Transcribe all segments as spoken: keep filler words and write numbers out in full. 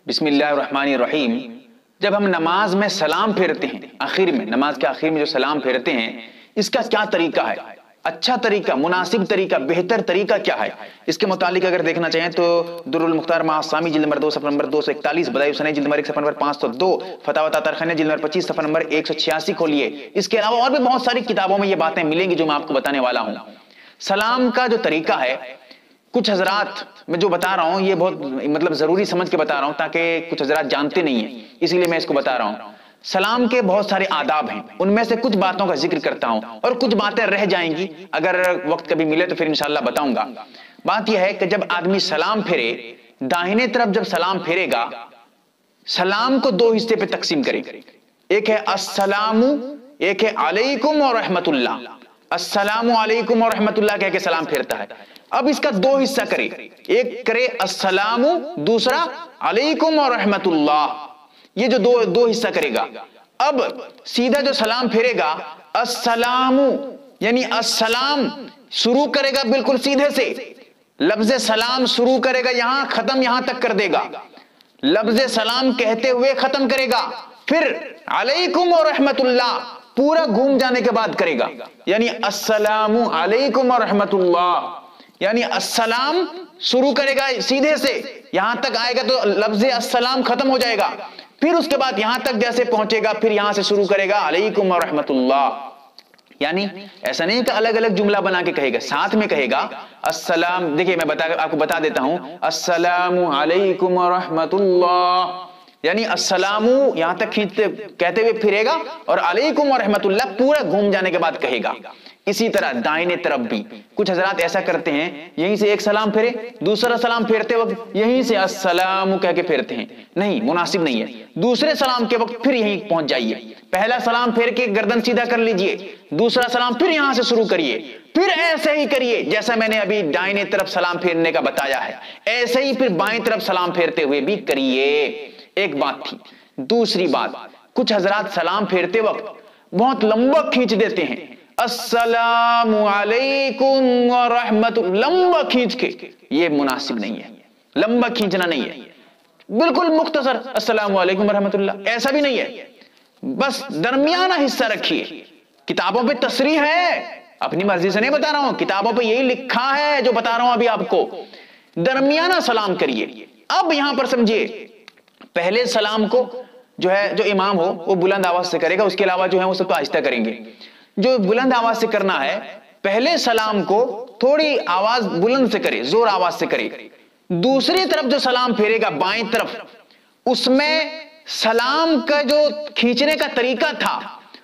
بسم اللہ الرحمن الرحیم. جب ہم نماز میں سلام پھیرتے ہیں، آخر میں نماز کے آخر میں جو سلام پھیرتے ہیں، اس کا کیا طریقہ ہے؟ اچھا طریقہ، مناسب طریقہ، بہتر طریقہ کیا ہے؟ اس کے متعلق اگر دیکھنا چاہیں تو در المختار معاصامی جلد نمبر دو صفحہ نمبر دو سو اکتالیس، بدائع سنی جلد نمبر ایک صفحہ نمبر پانچ سو دو، فتاوی تاطرخانیہ جلد نمبر پچیس صفحہ نمبر ایک سو چھیاسی کھولیے. اس کے علاوہ اور بھی بہت ساری کتابوں میں یہ باتیں ملیں گی جو میں آپ کو بتانے والا ہوں. سلام کا جو طریقہ ہے، کچھ حضرات میں جو بتا رہا ہوں یہ بہت مطلب ضروری سمجھ کے بتا رہا ہوں تاکہ کچھ حضرات جانتے نہیں ہیں، اسی لیے میں اس کو بتا رہا ہوں. سلام کے بہت سارے آداب ہیں، ان میں سے کچھ باتوں کا ذکر کرتا ہوں اور کچھ باتیں رہ جائیں گی، اگر وقت کبھی ملے تو پھر انشاءاللہ بتاؤں گا. بات یہ ہے کہ جب آدمی سلام پھیرے، داہنے طرف جب سلام پھیرے گا، سلام کو دو حصے پہ تقسیم کرے. ایک ہے السلام، ایک ہے علیکم اور رحمت اللہ. السلام علیکم اور رحمت اللہ کہہ کے سلام پھیرتا ہے. اب اس کا دو حصہ کرے، ایک کرے السلام، دوسرا علیکم اور رحمت اللہ. یہ جو دو دو حصہ کرے گا، اب سیدھا جو سلام پھیرے گا، السلام یعنی السلام شروع کرے گا بالکل سیدھے سے، لفظ سلام شروع کرے گا یہاں، ختم یہاں تک کر دے گا. لفظ سلام کہتے ہوئے ختم کرے گا، پھر علیکم اور رحمت اللہ پورا گھوم جانے کے بعد کرے گا، یعنی السلام علیکم اور رحمت اللہ. یعنی السلام شروع کرے گا سیدھے سے، یہاں تک آئے گا تو لفظ السلام ختم ہو جائے گا، پھر اس کے بعد یہاں تک جیسے پہنچے گا پھر یہاں سے شروع کرے گا علیکم اور رحمت اللہ. یعنی ایسا نہیں کہ الگ الگ جملہ بنا کے کہے گا، ساتھ میں کہے گا السلام. دیکھیں میں بتا آپ کو بتا دیتا ہوں، السلام علیکم اور رحمت اللہ، یعنی السلام یہاں تک کھینچتے کہتے ہوئے پھرے گا اور علیکم اور رحمت اللہ پورا گھوم جانے کے بعد کہے گا. اسی طرح دائیں طرف بھی کچھ حضرات ایسا کرتے ہیں، یہیں سے ایک سلام پھیرے، دوسرا سلام پھیرتے وقت یہیں سے السلام کہہ کے پھیرتے ہیں. نہیں، مناسب نہیں ہے. دوسرے سلام کے وقت پھر یہیں پہنچ جائیے، پہلا سلام پھیر کے گردن سیدھا کر لیجئے، دوسرا سلام پھر یہاں سے شروع کریے، پھر ایسے ہی کریے جیسا میں نے ابھی دائیں طرف سلام پھیرنے کا بتایا ہے، ایسے ہی پھر بائیں طرف سلام پھیرتے ہوئے بھی کریے. ایک بات تھی. دوسری بات، کچھ حضرات سلام پھیرتے وقت بہت لمبا کھینچ دیتے ہیں، السلام علیکم ورحمت، لمبا کھینچ کے. یہ مناسب نہیں ہے، لمبا کھینچنا نہیں ہے، بالکل مختصر السلام علیکم ورحمت اللہ، ایسا بھی نہیں ہے. بس درمیانہ حصہ رکھیے. کتابوں پہ تصریح ہے، اپنی مرضی سے نہیں بتا رہا ہوں، کتابوں پہ یہی لکھا ہے جو بتا رہا ہوں ابھی آپ کو. درمیانہ سلام کریے. اب یہاں پر سمجھیے، پہلے سلام کو جو ہے جو امام ہو وہ بلند آواز سے کرے گا، اس کے علاوہ جو ہے وہ سب تو آہستہ کریں گے. جو بلند آواز سے کرنا ہے، پہلے سلام کو تھوڑی آواز بلند سے کرے، زور آواز سے کرے. دوسری طرف جو سلام پھیرے گا بائیں طرف، اس میں سلام کا جو کھینچنے کا طریقہ تھا،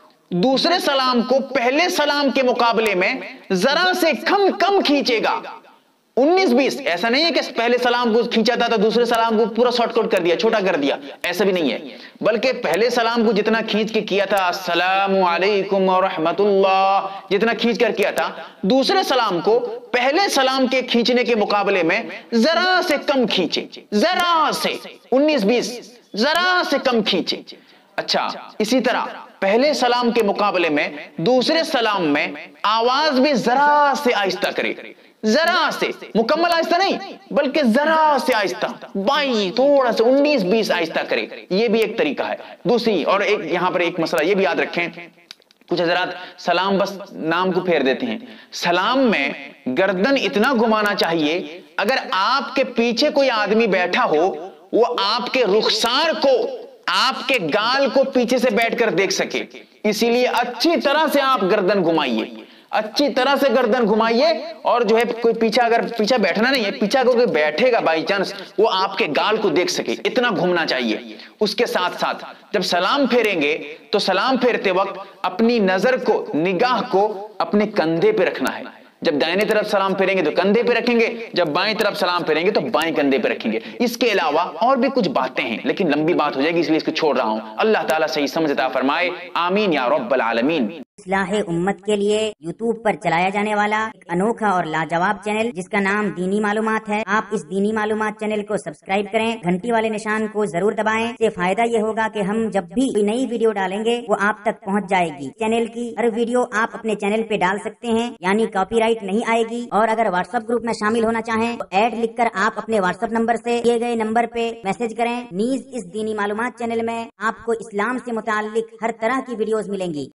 دوسرے سلام کو پہلے سلام کے مقابلے میں ذرا سے کم کم کھینچے گا. انیس بیس، ایسا نہیں ہے کہ پہلے سلام کو کھینچا تھا تو دوسرے سلام کو پورا شارٹ کٹ کر دیا، چھوٹا کر دیا، ایسا بھی نہیں ہے. بلکہ پہلے سلام کو جتنا کھینچ کے کیا تھا السلام علیکم ورحمت اللہ، جتنا کھینچ کر کیا تھا، دوسرے سلام کو پہلے سلام کے کھینچنے کے مقابلے میں ذرا سے کم کھینچے، ذرا سے، انیس بیس ذرا سے کم کھینچے. اچھا، اسی طرح پہلے سلام کے مقابلے میں دوسرے سلام میں آواز بھی ذرا سے آہستہ کرے، ذرا سے، مکمل آہستہ نہیں بلکہ ذرا سے آہستہ، بائیں تھوڑا سے انیس بیس آہستہ کرے. یہ بھی ایک طریقہ ہے. دوسری اور ایک یہاں پر ایک مسئلہ یہ بھی یاد رکھیں، کچھ حضرات سلام بس نام کو پھیر دیتے ہیں. سلام میں گردن اتنا گھمانا چاہیے، اگر آپ کے پیچھے کوئی آدمی بیٹھا ہو، وہ آپ کے رخسار کو، آپ کے گال کو پیچھے سے بیٹھ کر دیکھ سکے. اسی لیے اچھی طرح سے آپ گردن گھمائیے، اچھی طرح سے گردن گھمائیے. اور جو ہے کوئی پیچھا، اگر پیچھا بیٹھنا نہیں ہے، پیچھا کوئی بیٹھے گا بائی چانس، وہ آپ کے گال کو دیکھ سکے، اتنا گھومنا چاہیے. اس کے ساتھ ساتھ جب سلام پھیریں گے تو سلام پھیرتے وقت اپنی نظر کو، نگاہ کو اپنے کندھے پہ رکھنا ہے. جب دائیں طرف سلام پھیریں گے تو کندھے پہ رکھیں گے، جب بائیں طرف سلام پھیریں گے تو بائیں کندھے پہ رکھیں گے. اس کے علاوہ اور بھی کچھ باتیں ہیں لیکن لمبی بات ہو جائے گی، اس لیے اس کو چھوڑ رہا ہوں. اللہ تعالیٰ صحیح سمجھ عطا فرمائے، آمین یا رب العالمین. اصلاح امت کے لیے یوٹیوب پر چلایا جانے والا ایک انوکھا اور لاجواب چینل جس کا نام دینی معلومات ہے۔ آپ اس دینی معلومات چینل کو سبسکرائب کریں، گھنٹی والے نشان کو ضرور دبائیں۔ اس سے فائدہ یہ ہوگا کہ ہم جب بھی کوئی نئی ویڈیو ڈالیں گے وہ آپ تک پہنچ جائے گی۔ چینل کی ہر ویڈیو آپ اپنے چینل پہ ڈال سکتے ہیں، یعنی کاپی رائٹ نہیں آئے گی۔ اور اگر واٹس ایپ گروپ میں شامل ہونا چاہیں تو ایڈ لکھ کر آپ اپنے واٹس ایپ نمبر سے دیے گئے نمبر پہ میسج کریں۔ نیز اس دینی معلومات چینل میں آپ کو اسلام سے متعلق ہر طرح کی ویڈیوز ملیں گی۔